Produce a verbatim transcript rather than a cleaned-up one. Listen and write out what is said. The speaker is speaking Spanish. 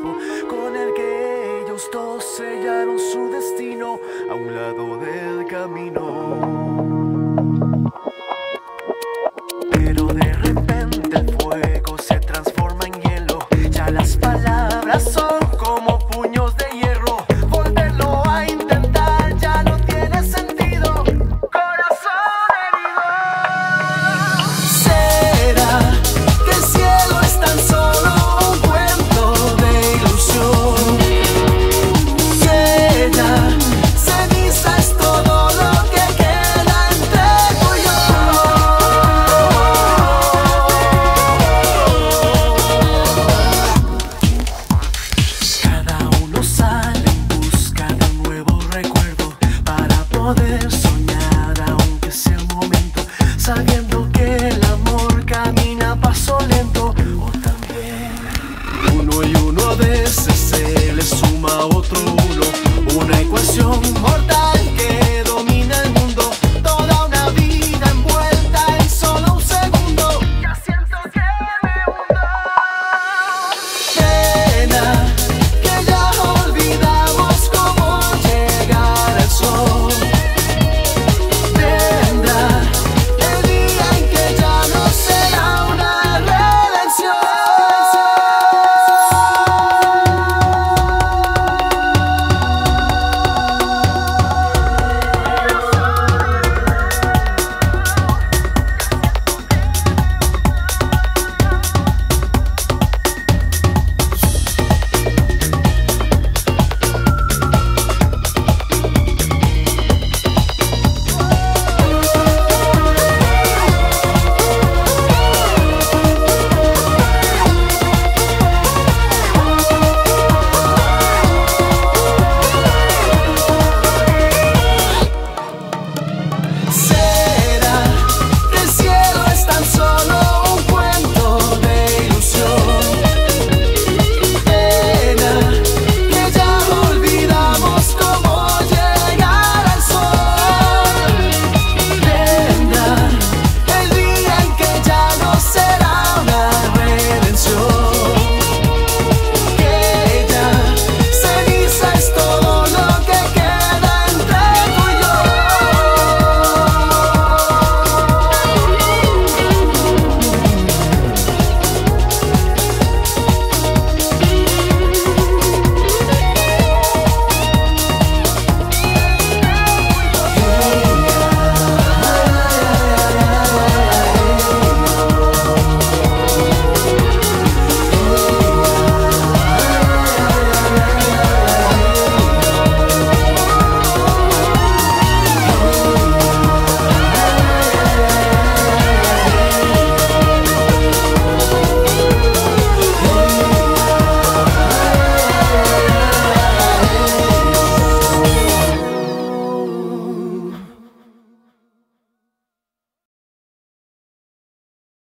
tiempo con el que ellos dos sellaron su destino a un lado del camino. Pero de repente el fuego se transforma en hielo, ya las palabras son como puños de hierro. Volverlo a intentar ya no tiene sentido, corazón herido. ¿Será que el cielo es tan solo un cuento de ilusión? Ella, ceniza es todo lo que queda entre tú y yo. Cada uno sale en busca de un nuevo recuerdo para poder soñar, aunque sea un momento, sabiendo que el amor camina a paso lento. O también uno y uno a veces se le suma a otro uno, una ecuación.